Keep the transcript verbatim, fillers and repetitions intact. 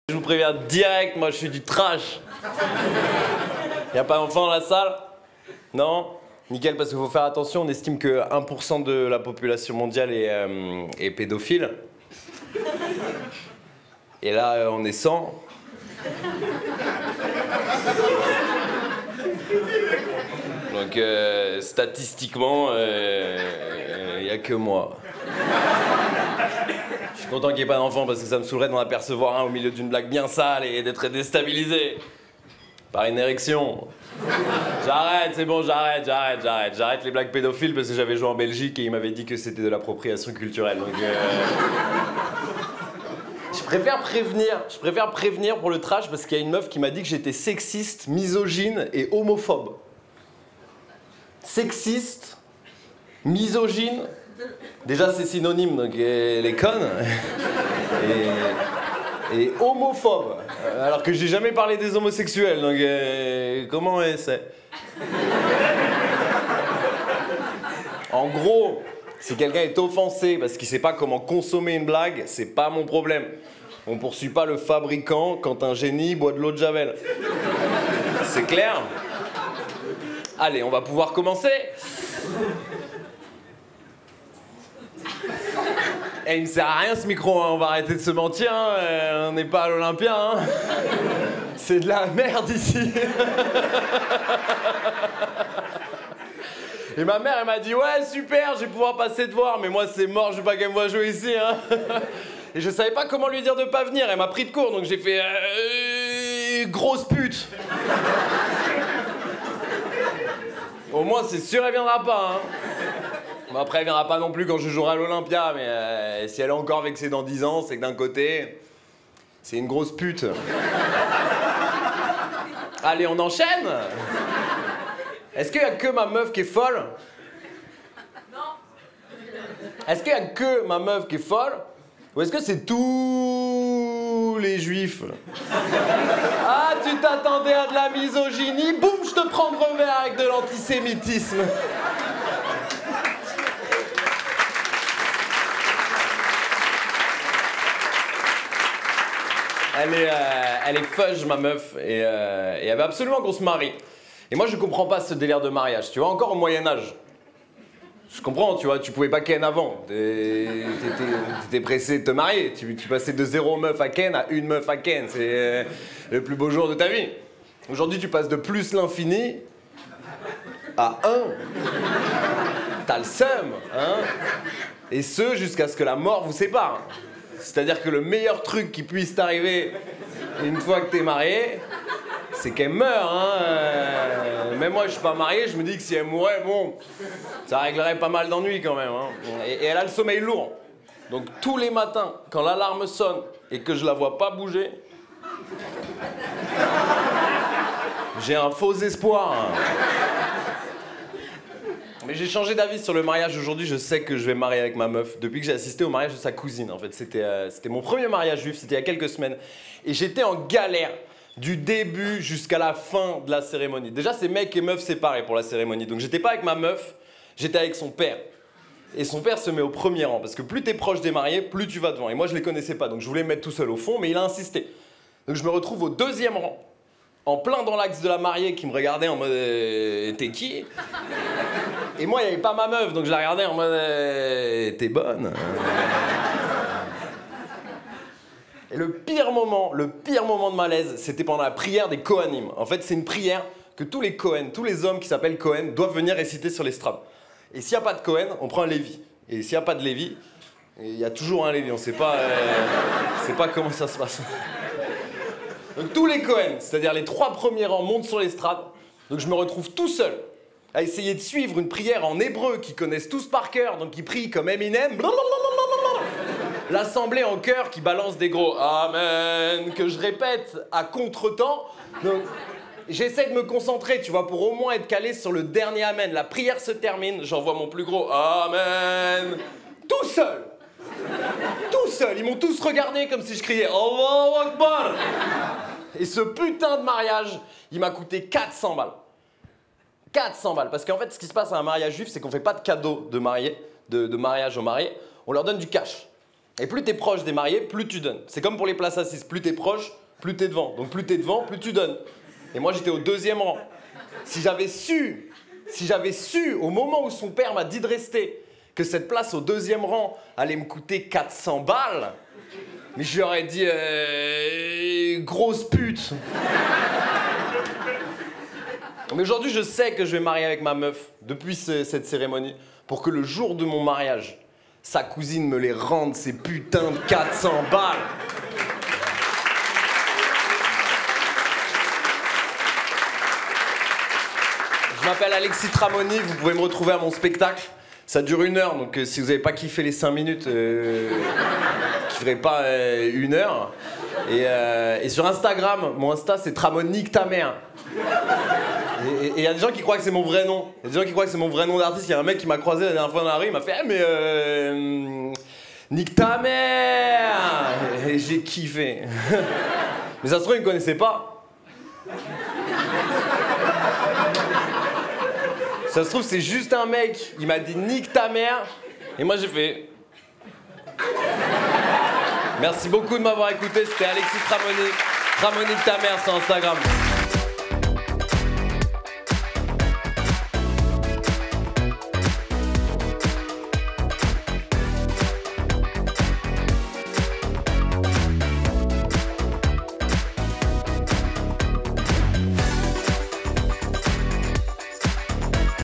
Je vous préviens direct, moi je suis du trash. Y'a pas d'enfants dans la salle? Non? Nickel, parce qu'il faut faire attention, on estime que un pour cent de la population mondiale est, euh, est pédophile. Et là, euh, on est cent. Donc, euh, statistiquement, il euh, n'y a que moi. Je suis content qu'il n'y ait pas d'enfant parce que ça me saoulerait d'en apercevoir un au milieu d'une blague bien sale et d'être déstabilisé par une érection. J'arrête, c'est bon, j'arrête, j'arrête, j'arrête. J'arrête les blagues pédophiles parce que j'avais joué en Belgique et il m'avait dit que c'était de l'appropriation culturelle. Donc, euh... je préfère prévenir, je préfère prévenir pour le trash parce qu'il y a une meuf qui m'a dit que j'étais sexiste, misogyne et homophobe. Sexiste, misogyne. Déjà, c'est synonyme, donc elle est conne. Et, et homophobe. Alors que j'ai jamais parlé des homosexuels, donc euh, comment elle sait? En gros, si quelqu'un est offensé parce qu'il sait pas comment consommer une blague, c'est pas mon problème. On poursuit pas le fabricant quand un génie boit de l'eau de Javel. C'est clair? Allez, on va pouvoir commencer. Eh, il ne sert à rien ce micro, hein. On va arrêter de se mentir, hein. euh, on n'est pas à l'Olympia. Hein. C'est de la merde ici. Et ma mère, elle m'a dit, ouais, super, je vais pouvoir passer te voir, mais moi c'est mort, je veux pas qu'elle me voie jouer ici. Hein. Et je savais pas comment lui dire de pas venir, elle m'a pris de court, donc j'ai fait, euh, grosse pute. Au moins, c'est sûr, elle viendra pas. Hein. Bon, après, elle viendra pas non plus quand je jouerai à l'Olympia, mais euh, si elle est encore vexée dans dix ans, c'est que d'un côté, c'est une grosse pute. Allez, on enchaîne? Est-ce qu'il y a que ma meuf qui est folle? Non. Est-ce qu'il y a que ma meuf qui est folle? Ou est-ce que c'est tous les juifs? Ah, tu t'attendais à de la misogynie? Boum, je te prends de revers avec de l'antisémitisme. Elle est, euh, elle est fudge, ma meuf, et, euh, et elle veut absolument qu'on se marie. Et moi, je comprends pas ce délire de mariage, tu vois, encore au Moyen-Âge. Je comprends, tu vois, tu pouvais pas ken avant. T'étais pressé de te marier. Tu, tu passais de zéro meuf à ken à une meuf à ken. C'est euh, le plus beau jour de ta vie. Aujourd'hui, tu passes de plus l'infini à un. T'as le seum, hein. Et ce, jusqu'à ce que la mort vous sépare. C'est-à-dire que le meilleur truc qui puisse t'arriver une fois que t'es marié, c'est qu'elle meurt, hein. Euh, même moi, je suis pas marié, je me dis que si elle mourait, bon, ça réglerait pas mal d'ennuis quand même. Hein. Et, et elle a le sommeil lourd. Donc tous les matins, quand l'alarme sonne et que je la vois pas bouger, j'ai un faux espoir. Hein. Mais j'ai changé d'avis sur le mariage aujourd'hui, je sais que je vais me marier avec ma meuf. Depuis que j'ai assisté au mariage de sa cousine, en fait. C'était euh, c'était mon premier mariage juif, c'était il y a quelques semaines. Et j'étais en galère du début jusqu'à la fin de la cérémonie. Déjà, c'est mec et meuf séparés pour la cérémonie. Donc j'étais pas avec ma meuf, j'étais avec son père. Et son père se met au premier rang, parce que plus t'es proche des mariés, plus tu vas devant. Et moi, je les connaissais pas, donc je voulais me mettre tout seul au fond, mais il a insisté. Donc je me retrouve au deuxième rang, en plein dans l'axe de la mariée qui me regardait en mode euh, « T'es qui ?» Et moi, il n'y avait pas ma meuf, donc je la regardais en mode euh, « T'es bonne ?» Et le pire moment, le pire moment de malaise, c'était pendant la prière des Kohanim. En fait, c'est une prière que tous les Kohen, tous les hommes qui s'appellent Kohen, doivent venir réciter sur l'estrade. Et s'il n'y a pas de Kohen, on prend un Lévi. Et s'il n'y a pas de Lévi, il y a toujours un Lévi. On ne sait pas, euh, sait pas comment ça se passe. Donc tous les Kohen, c'est-à-dire les trois premiers rangs, montent sur l'estrade. Donc je me retrouve tout seul à essayer de suivre une prière en hébreu qu'ils connaissent tous par cœur, donc ils prient comme Eminem. L'assemblée en chœur qui balance des gros Amen, que je répète à contre-temps. Donc j'essaie de me concentrer, tu vois, pour au moins être calé sur le dernier Amen. La prière se termine, j'envoie mon plus gros Amen. Tout seul. Tout seul. Ils m'ont tous regardé comme si je criais Allahu Akbar. Et ce putain de mariage, il m'a coûté quatre cents balles. quatre cents balles. Parce qu'en fait, ce qui se passe à un mariage juif, c'est qu'on fait pas de cadeau de mariée, de, de mariage aux mariés. On leur donne du cash. Et plus t'es proche des mariés, plus tu donnes. C'est comme pour les places assises. Plus t'es proche, plus t'es devant. Donc plus t'es devant, plus tu donnes. Et moi, j'étais au deuxième rang. Si j'avais su, si j'avais su, au moment où son père m'a dit de rester, que cette place au deuxième rang allait me coûter quatre cents balles, mais je lui aurais dit euh, grosse pute. Mais aujourd'hui, je sais que je vais marier avec ma meuf depuis ce, cette cérémonie pour que le jour de mon mariage, sa cousine me les rende, ces putains de quatre cents balles. Je m'appelle Alexis Tramoni, vous pouvez me retrouver à mon spectacle. Ça dure une heure, donc euh, si vous n'avez pas kiffé les cinq minutes, euh, vous kifferez pas euh, une heure. Et, euh, et sur Instagram, mon Insta c'est Tramonique ta mère. Et il y a des gens qui croient que c'est mon vrai nom. Il y a des gens qui croient que c'est mon vrai nom d'artiste. Il y a un mec qui m'a croisé la dernière fois dans la rue, il m'a fait ah, mais euh, nique ta mère. Et j'ai kiffé. Mais ça se trouve, il me connaissait pas. Ça se trouve, c'est juste un mec. Il m'a dit nique ta mère. Et moi, j'ai fait. Merci beaucoup de m'avoir écouté. C'était Alexis Tramoni. Tramonique ta mère sur Instagram.